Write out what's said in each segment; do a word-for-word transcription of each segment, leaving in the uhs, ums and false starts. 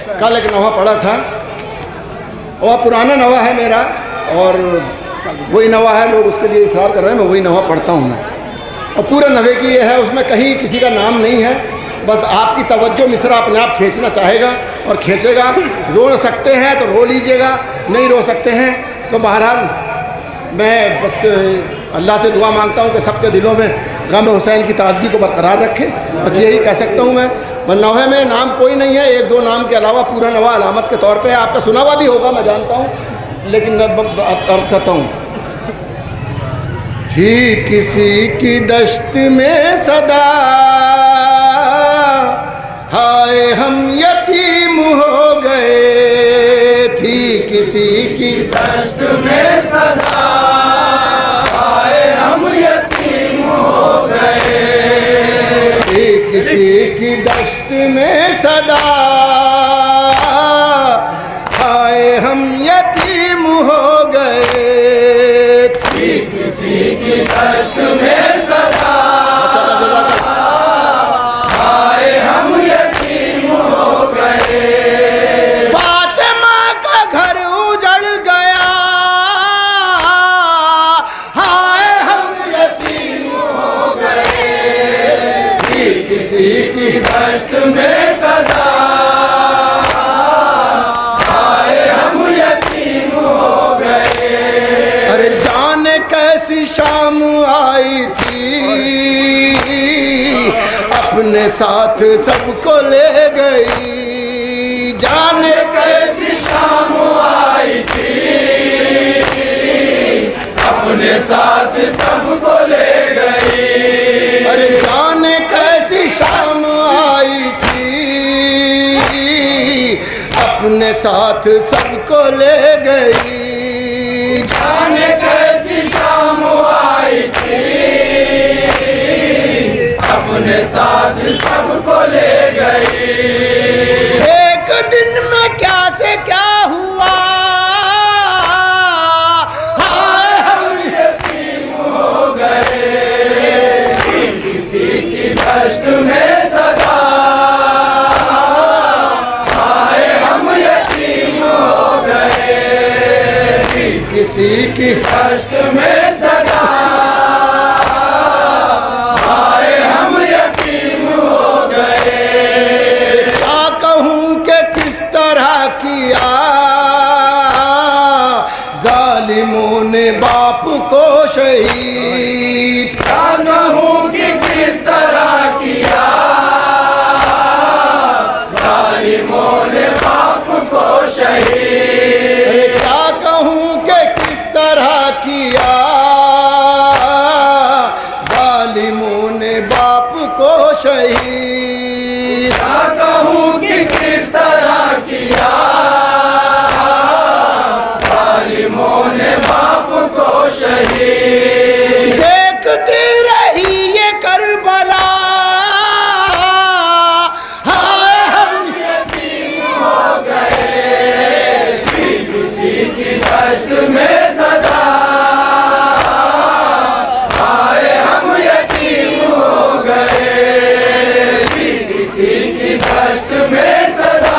कल एक नवा पढ़ा था, और पुराना नवा है मेरा, और वही नवा है, लोग उसके लिए इशरार कर रहे हैं, मैं वही नवा पढ़ता हूँ मैं। और पूरा नवे की ये है, उसमें कहीं किसी का नाम नहीं है, बस आपकी तवज्जो मिसरा अपने आप खींचना चाहेगा और खींचेगा। रो सकते हैं तो रो लीजिएगा, नहीं रो सकते हैं तो बहरहाल मैं बस अल्लाह से दुआ मांगता हूँ कि सबके दिलों में गम हुसैन की ताज़गी को बरकरार रखे, बस यही कह सकता हूँ मैं। नवे में नाम कोई नहीं है, एक दो नाम के अलावा पूरा नवा अलामत के तौर पे है। आपका सुना हुआ भी होगा मैं जानता हूँ, लेकिन अर्ज़ करता हूँ। थी किसी की दश्त में सदा, हाय हम यतीम हो गए। थी किसी की दश्त में सदा, हाय हम यतीम हो गए। थी किसी की दश्त में सदा, हाय हम यतीम हो गए। थी किसी की दश्त में सदा, हाय हम यतीम हो गए। फातिमा का घर उजड़ गया, हाय हम यतीम हो गए। थी किसी की दश्त में सदा, हाय हम यतीम हो गए। अरे जाने कैसी शाम आई थी, अपने साथ सबको ले गई। जाने कैसी शाम आई थी, अपने साथ सबको ले गई। अरे जाने कैसी शाम आई थी, अपने साथ सबको ले गई। जाने कैसी शाम आई थी, अपने साथ सबको ले गई। एक दिन में क्या से क्या हुआ, हाय हम यतीम हो गए। किसी की दश्त में सदा, हाय हम यतीम हो गए। किसी की दश्त में सदा, हाय हम यतीम हो गए। क्या कहूँ कि किस तरह किया जालिमों ने बाप को शहीद। क्या कहूँ कि किस तरह किया जालिमों ने बाप को शहीद। क्या कहूँ कि किस तरह किया जालिमों ने बाप को शहीद। क्या कहूँ कि किस तरह किया जालिमों ने बाप को शहीद। देखती रही ये करबला, हाय हम यतीम हो गए। किसी की दश्त में सदा, हाय हम यतीम हो गए। किसी की दश्त में सदा,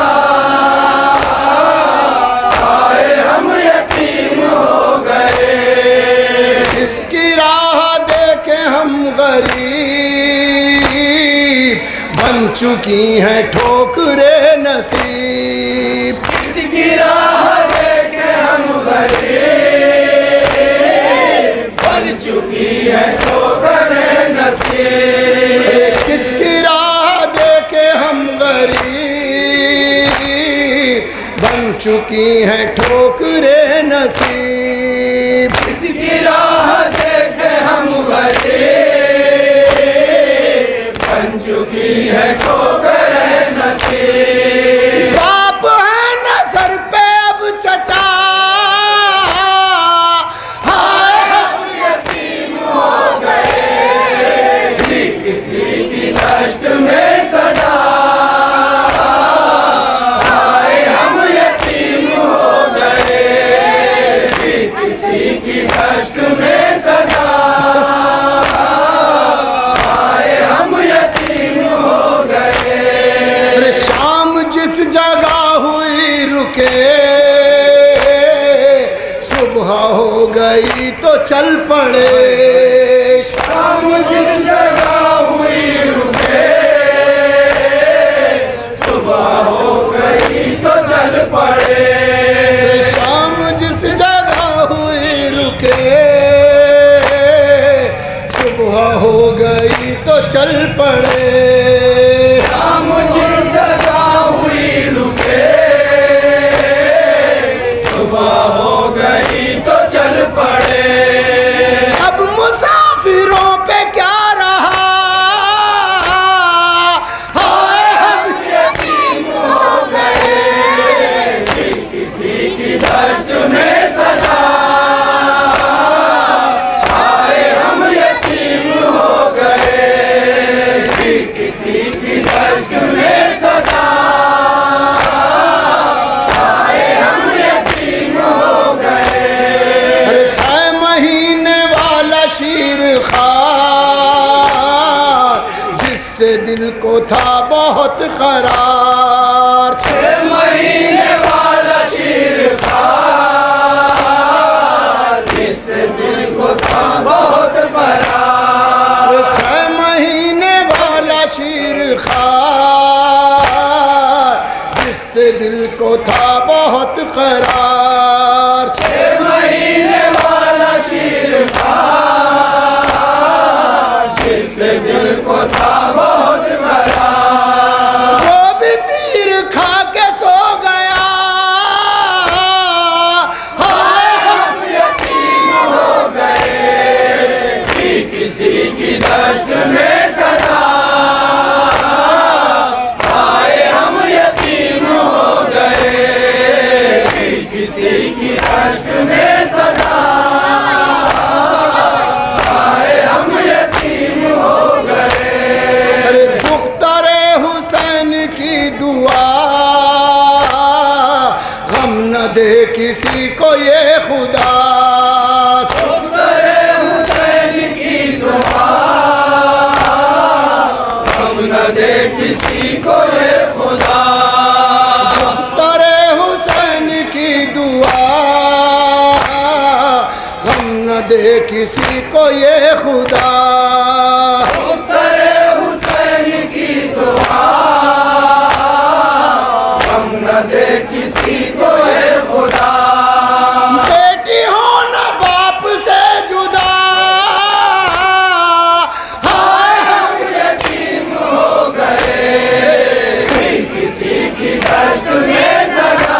हाय हम यतीम हो गए। इसकी राह देखे हम गरीब, बन चुकी हैं ठोकरे नसीब। इसकी राह देखे हम गरीब, बन चुकी है ठोकरे नसीब। किसकी राह देखे हम गरीब, बन चुकी हैं ठोकरे नसीब। इसकी राह देखे हम गरीब, बन चुकी है ठोकरे नसीब। बाप है न सर पे अब चचा, हाय हम यतीम हो गए। किसी की दश्त में सदा, हाय हम यतीम हो गए। किसी की दश्त में सदा, रुके, सुबह हो गई तो चल पड़े। शाम जिस जगह हुई रुके, सुबह हो गई तो चल पड़े। शाम जिस जगह हुई रुके, सुबह हो गई तो चल पड़े। शाम जिस जगह हुई रुके, सुबह हो गई तो चल पड़े। अब मुसाफिरों पे क्या रहा, हाय हम यतीम हो गए, किसी की दश्त में सजा। हाय हम यतीम हो गए, किसी की दश्त में सजा। हाय हम यतीम हो गए। अरे छह महीने वाला शीर खार, जिससे दिल को था बहुत करार। छह महीने वाला शीर खार, जिससे दिल को था बहुत करार। छह महीने वाला शीर खार, जिससे दिल को था बहुत करार। छह महीने वाला शीर खार, जिससे दिल को था बहुत करार। वो भी तीर खा के सो गया, हाय हम यतीम हो गए, किसी की दश्त में सदा। हाय हम यतीम हो गए, किसी की दश्त में सदा। हाय हम यतीम हो गए। अरे दुख्तरे हुसैन की दुआ, गम न दे किसी को ये खुदा। दुख्तरे हुसैन की दुआ, गम न दे किसी को ये खुदा। दुख्तरे हुसैन की दुआ, गम न दे किसी को ये खुदा। दुख्तरे हुसैन की दुआ, गम न दे किसी को ये खुदा। बेटी हो न बाप से जुदा, हाय हम यतीम हो गए, किसी की दश्त में सजा।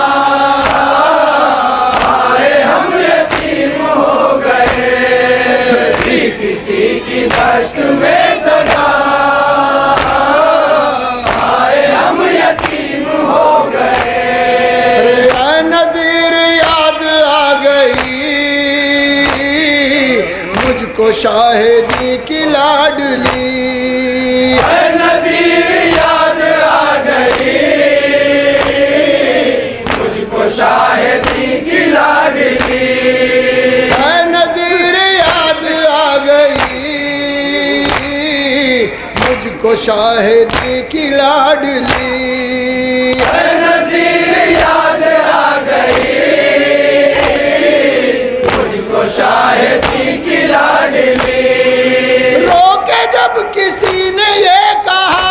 हाय हम यतीम हो गए, किसी की दश्त में सजा। हाय हम यतीम हो गए। अरे ऐ नज़ीर याद आ गई, मुझको शाहिदी की लाडली। ऐ नज़ीर याद आ गई, मुझको शाहिदी की लाडली। ऐ नज़ीर याद आ गई, मुझको शाहिदी की लाडली। ऐ नज़ीर याद आ गई, मुझको शाहिदी की लाडली। रोके जब किसी ने ये कहा,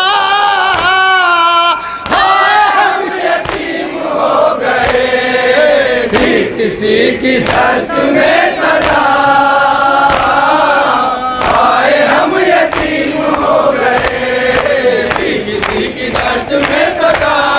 हाय हम यतीम हो गए, किसी की दश्त में सदा। हाय हम यतीम हो गए, किसी की दश्त में सदा।